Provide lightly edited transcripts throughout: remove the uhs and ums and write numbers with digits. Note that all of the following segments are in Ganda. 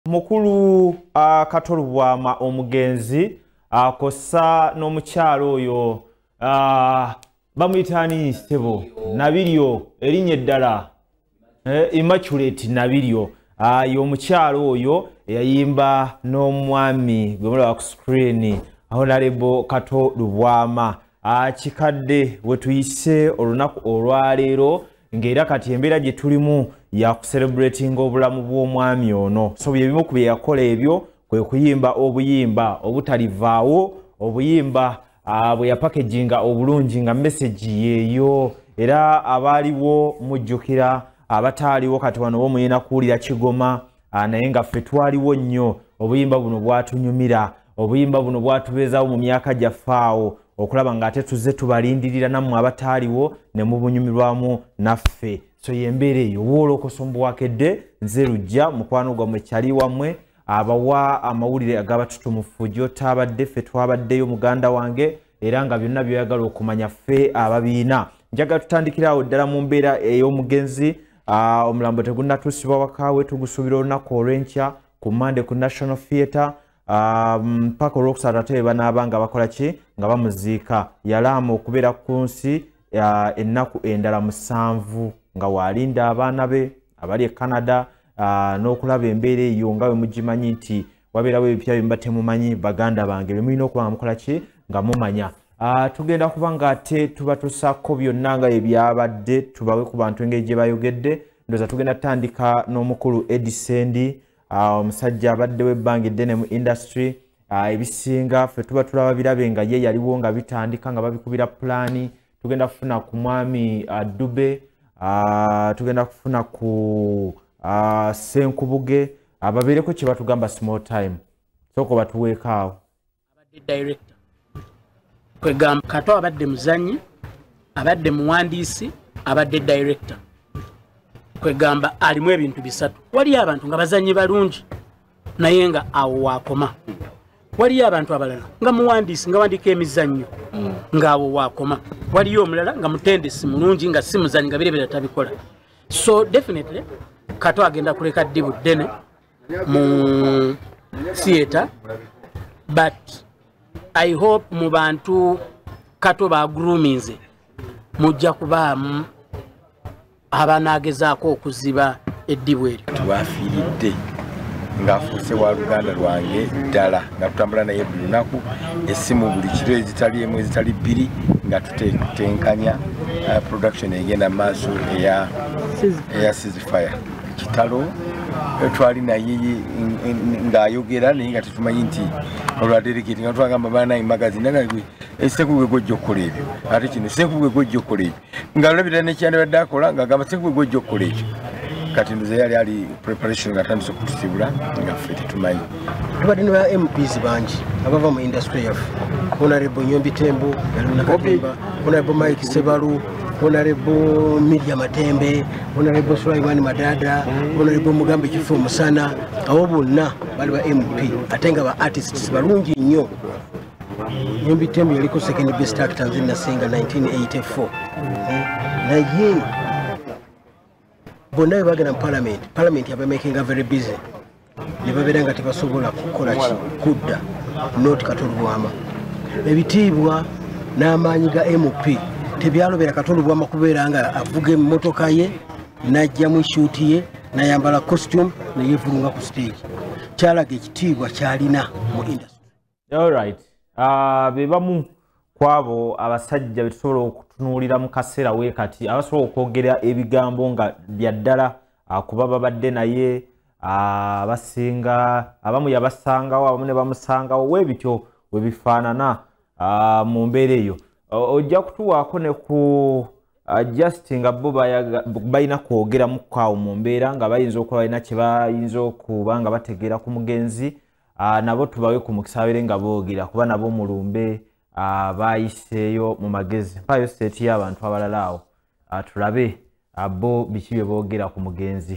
Mukulu Kato Lubwama Mugenzi kosa n'omukyalo oyo bamuyitani Stebo Nabiryo erinye ddala Immaculate Nabiryo y'omukyalo oyo yayimba n'omwami gwe mulaba ku screen Honorable Kato Lubwama kikadde we tuyise olunaku olwaleero ng'era kati embeera gye tulimu ya celebrating obulamu bw'omwami ono so byebimu ku bye yakola ebyo kwe kuyimba obuyimba obutalivaawo obuyimba bwe yapackaginga obulungi nga message yeeyo era abaaliwo mujjukira abataaliwo kati wano bo muyina kuwulira kigoma naye nga ffe twaliwo nnyo obuyimba buno bwatunyumira obuyimba buno bwatubeezaawo mu myaka gyafaawo okulaba ng'ate tuzze tubalindirira nammwe abataaliwo ne mubunyumirwamu naffe so yembeera eyo woolokosa omubuwakedde nze Lujja mukwano gwammwe kyali wammwe abawa amawulire ag'abatutumufu gy'otaabadde ffe twabaddeyo muganda wange era nga byonna byoyagala okumanya ffe ababiina njagala tutandikirawo ddala mu mbeera ey'omugenzi omulambo tegunnatuusibwa wakaawe tugusuubira olunaku olw'enkya ku Monday ku National Theatre mpaka olwokusatu ate banaaba nga bakola ki nga bamuziika yalaama okubeera ku nsi ennaku endala 7 nga waalinda abaana be abali e Canada n'okulaba embeera eyo nga bwe mugimanyi nti wabeerawo ebipya bye muba temumanyi baganda bange bye mulina okuba nga mukola ki nga mumanya tugenda kuba nga ate tubatuusaako byonna nga ebyabadde tubawe ku bantu engeri gye bayogedde ndowooza tugenda tutandika n'omukulu Edisendi omusajja abadde w'ebbanga eddene mu industry ebisinga ffe tuba tulaba birabe nga ye yaliwo nga bitandika nga babikubira pulaani tugenda kufuna ku mwami Dube tugenda kufuna ku Senkubuge babeereko kye batugamba small time soko batuweekaawo abadde director kwegamba Kato abadde muzanyi abadde muwandiisi abadde director kwegamba alimu ebintu bisatu wali abantu nga bazanyi balungi naye nga awo wakoma wali abantu abalala nga muwandiisi nga wandika emizannyo nga awo wakoma waliyo omulala nga mutendesi mulungi nga si muzanyi nga birebera tabikola so definitely Kato agenda kuleka ddibu ddene mu theatre but I hope mu bantu Kato bagruminze mujja kubaamu abanaagezaako okuziba eddibu eryo twafiiridde ng'afuuse wa luganda lwange ddala nga tutambula naye buli lunaku essimu buli kiro ezitali emu ezitali bbiri nga tutenkanya production egenda mu maaso eya Sizifire kitalo twali naye ng'ayogera naye nga tetumanyi nti olwadereketi nga twagamba baanayi magazine nagwe Sekugwe gojja okukola ebyo ate kino Sekugwe gojja okukola ebyo ng'alabira nekyandibadde akola ng'agamba Sekugwe gojja okukola ebyo kati nduze yali ali preparation nga atandise okutusibula nga ffe tetumanyi tubadde ne ba MPs bangi abava mu industry yaffe Honorable Banakatemba Banakatemba Honorable Mike Sebalu Honorable Media Matembe Honorable Sulaiman Madada Honorable Mugambe Kifu Musana abo bonna bali ba MP ate nga ba artists balungi nnyo Banakatemba yaliko second best actor nzinna singa 1984 naye bonna bagenda mu parliament yaba making a very busy ne babeera nga tebasobola kukola kudda not Kato Lubwama ebitiibwa n'amaanyi ga MP tebyalobera Kato Lubwama kubeera nga avuga emmotoka ye najja mu shooti ye nayambala costume neyevulunga ku stage kyalaga ekitiibwa kyalina mu industry. Alright be bamu kwabo abasajja betusobola okutunuulira mu kaseera weekati abasobola okwogera ebigambo nga byaddala kuba babadde naye abasinga abamu yabasangawo abamu ne bamusangawo weebityo we bifaanana mu mbeera eyo ojja kutuwaako ne ku just nga bo balina kwogeramu kaawo mu mbeera nga bayinza okuba balina kye bayinza okuba nga bategeera ku mugenzi nabo tubawe ku mukisa babeere nga boogera kuba nabo mulumbe bayiseeyo mu magezi mpayo state y'abantu abalala awo tulabe bo biki bye boogera ku mugenzi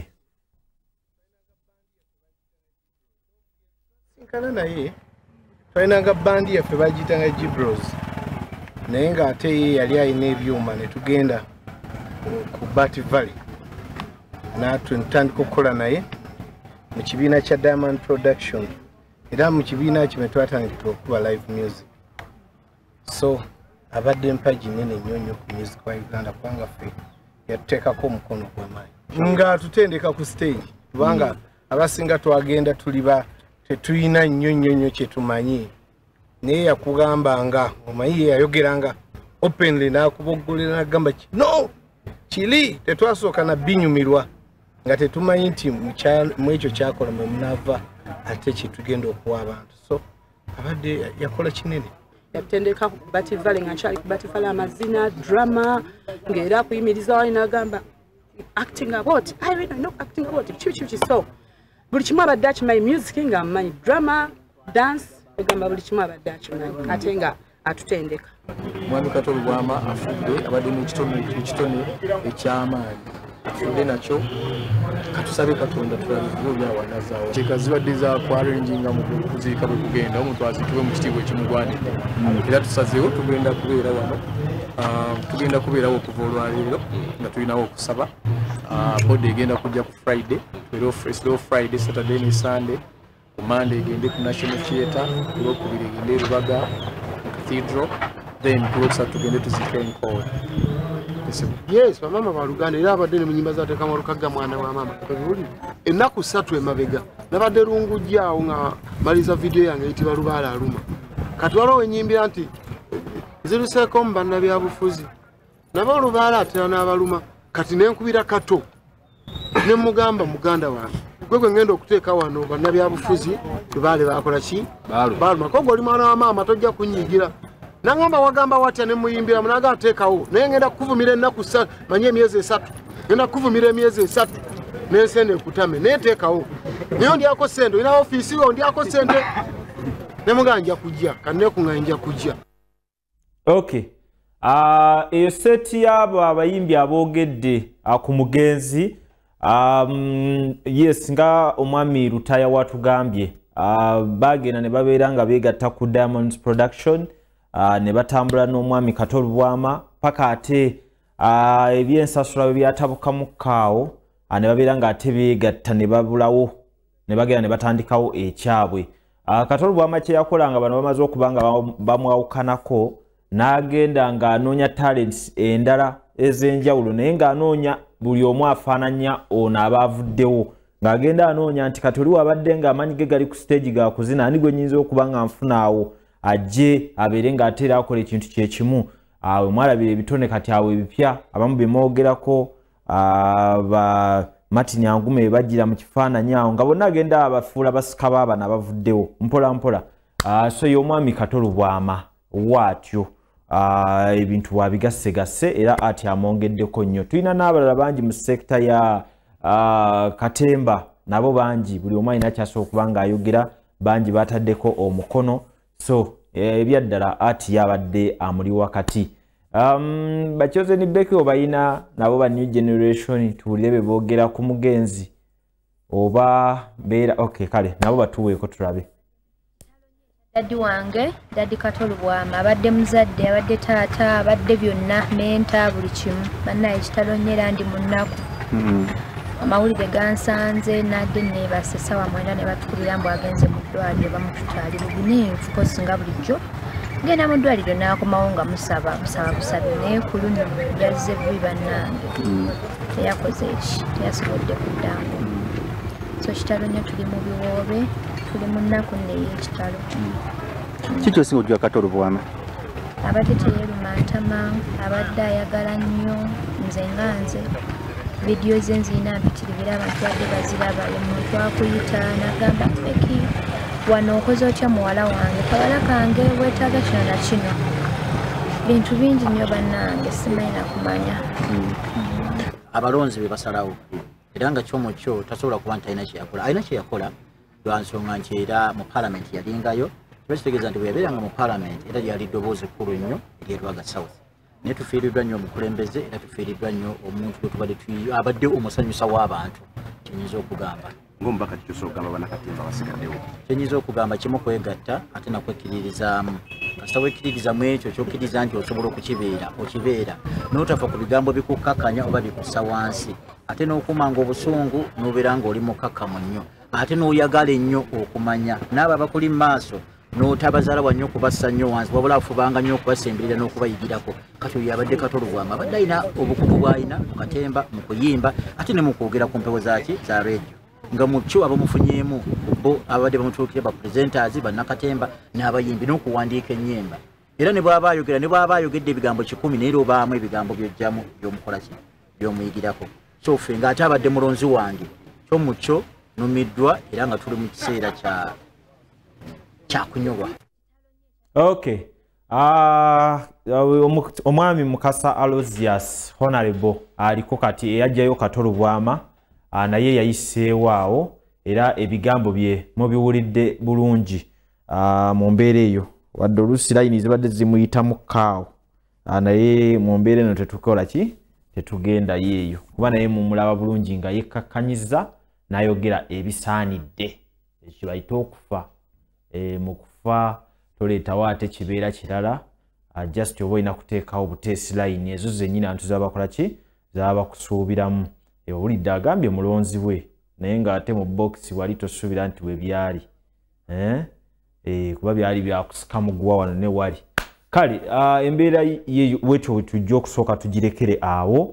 sinkana naye twalinanga bandi yaffe bagiyitanga Gibros naye ng'ate ye yali alina ebyuma ne tugenda ku Bat Valley natwe ntandika okukola naye mu kibiina kya Diamond Production era mu kibiina kime twatandikira okuba live music so abadde mpagi nene nnyo ku music wa Uganda kubanga ffe yatuteekako omukono gw'amaanyi nga tutendeka ku stage kubanga abasinga twagenda tuliba tetulina nnyo kyetumanyi naye yakugambanga omanyi yayogeranga openly n'akuboggolera n'agamba no kiri tetwasooka na binyumirwa nga tetumanyi nti mu ekyo kyakola mwe munaava ate kyetugenda okuwa abantu so abadde yakola kinene yatendeka ku Bativale nga nkyali ku Bativale amazina drama ng'era kuyimiriza wali n'agamba acting about I really know acting about chichi so buli kimu abadde akimanyi music nga amanyi drama dance egamba buli kimu abadde akimanyi ate nga atutendeka mwami Kato Lubwama afudde abadde mu kitone eky'amaanyi afudde nakyo katusabe Katonda tulabivuubya wanazaawo kyeka zibadde za kwarranginga mu kuziika bwe kugenda omuntu aziikibwe mu kitiibwa ekimugwanidde era tusazeewo tugenda kubeera wano tugenda kubeerawo okuva olwaleero nga tulinawo okusaba body egenda kujja ku Friday slow Friday Saturday ne Sunday ku Monday egende ku National Theatre olwokubiri egende Rubaga Cathedral then kulosa tugende tuzike enkole yes bamama ba Luganda era abadde ne munyimba za teka marukaga mwana wa mama kabuli ennaku 3 emabega nabadde lungujjaawo nga maliza video yange iti balubala aluma kati waliwo enyimbira nti ziruseeko mu bannabyabufuzi nabo olubala atera n'abaluma kati nenkubira Kato ne mugamba muganda wange gwe ngenda okuteeka wano bannabyabufuzi tubale bakola ki baluma kogo oli mwana wa mama tojja kunyigira nangamba wagamba watya ne muyimbira munaga ateekawo naye ngenda kuvumira ennaku 3 manye emyezi 3 ngenda kuvumira emyezi 3 n'ensende ekutame neeteekawo naye ndyako sente olina ofiisi wo ndyako sente ne muganja kujja kanne kunganja kujja okay eyo seti y'abo abayimbi aboogedde ku Mugenzi yes nga omwami Lutaya watugambye bagenda ne babeera nga beegatta ku Diamond Production ne batambula n'omwami Kato Lubwama paka ate ebyensasula byatabukamu kaawo ne babeera nga ate beegatta ne babulawo ne bagenda ne batandikawo ekyabwe Kato Lubwama kye yakolanga bano bamaze okuba nga bamwawukanako n'agenda ng'anoonya talents endala ez'enjawulo naye ng'anoonya buli omu afaananya ono abaavuddewo ng'agenda anoonya nti kati oli wabadde ng'amanyi ge gali ku stage ga kuzina ani gwe nnyinza okuba nga nfunaawo ajje abeere ng'ate era akola ekintu kye kimu awe mwalabira ebitone kati awo ebipya abamu bye mwogerako ba Martin Angume bajjira mu kifaananyi awo nga bonna agenda abafuula basika baabana abavuddewo mpola mpola so y'omwami Kato Lubwama waatyo ebintu wabigasse era ati amwongeddeko nnyo tulina n'abalala bangi mu sekta ya Katemba nabo bangi buli omu alina kyasobola okuba ng'ayogera bangi bataddeko omukono so ebyaddala ati yabadde amuli wakati bakyoze ni beki obayina nabo ba new generation tuwulire be boogera ku Mugenzi oba beera okay kale nabo batuweeko tulabe Daddy wange, Daddy Kato Lubwama, abadde muzadde, abadde taata, abadde byonna, menta buli kimu. Bannaye kitalonyera ndi munnaku. Amawulire gansanze nadde neebase ssaawa 9 ne batukubira mbu agenze mu ddwaliro bamututali buguneefu kosi nga bulijjo. Ngenda mu ddwaliro n'akomawo nga musaba naye ku luno yazze bubi bannange. Teyakoze eki, teyasobodde kuddangu. So kitalonya tuli mu biwoobe. Tuli munnaku n'ey'ekitalo. Kiki osinga ojja Kato Lubwama? Abadde teyeeruma ntama, abadde ayagala nnyo, nze nga nze. Vidiyo ze nzirina mpitiribira abantu badde baziraba, omuntu akuyita n'agamba Beki, wano okoze otya muwala wange, kawala kange weetaaga kino na kino. Bintu bingi nnyo bannange simanyi na kumanya. Abalonzi be basalawo. Era nga kyomo kyo tasobola kuba nti alina kye yakola. Alina kye yakola lwa nsonga nti era mu Parliament yalingayo. Kitegeeza nti bwe yabeeranga mu Parliament era lyali ddoboozi ekkulu nnyo ery'Elwaga South. Naye tufiiriddwa nnyo omukulembeze era tufiiriddwa nnyo omuntu gwe tubadde abadde omusanyusa w'abantu kyenyinza okugamba. Ng'omubaka kikyusa okugamba Banakatemba basigaddewo. Kyenyinza okugamba kimu kwegatta ate nakwekiririzaamu. Kasita wekkiririzaamu ekyo ky'okkiriza nti osobola okukibeera okibeera n'otafa ku bigambo bikukkakanya oba bikussa wansi ate n'okumanga obusungu n'obeera ng'oli mukkakkamu nnyo ate n'oyagala ennyo okumanya n'abo abakuli mu maaso n'otabazaala wa nnyo okubassa nnyo wansi wabula afubanga nnyo okubasembirira n'okubayigirako kati oyo abadde Kato Lubwama abadde alina obukugu bw'alina mu katemba mu kuyimba ate ne mu kwogera ku mpewo zaki za reediyo nga mu kyo abamufunyeemu bo abadde bamutuukire bapresenters bannakatemba n'abayimbi n'okuwandiika ennyemba era ne bw'aba ayogera ne bw'aba ayogedde ebigambo 10 naye obaamu ebigambo by'ojjamu by'omukola ki by'omuyigirako so ffe ng'ate abadde mulonzi wange kyo mu kyo numiddwa era nga tuli mu kiseera kyakunyolwa. Okay. Omwami Mukasa Aloysius Honorable aliko kati eyajjayo Kato Lubwama naye yayiseewo awo era ebigambo bye mubiwulidde bulungi mu mbeera eyo wadde oluusi layini zibadde zimuyitamu kaawo naye mu mbeera eno tetukola ki tetugenda yeeyo kuba naye mumulaba bulungi nga yekkakkanyiza n'ayogera ebisaanidde ekyo bayita okufa mu kufa toleetawo ate kibeera kirala just oba olina kuteekawo buteesi layini ezo zennyini abantu zabakola ki zabakusuubiramu owulidde agambye mulonzi bwe naye ng'ate mu bokisi wali tosuubira nti we byali kuba byali byakusika muguwa wano ne wali kale embeera yeeyo bwetyo tujja okusooka tugirekere awo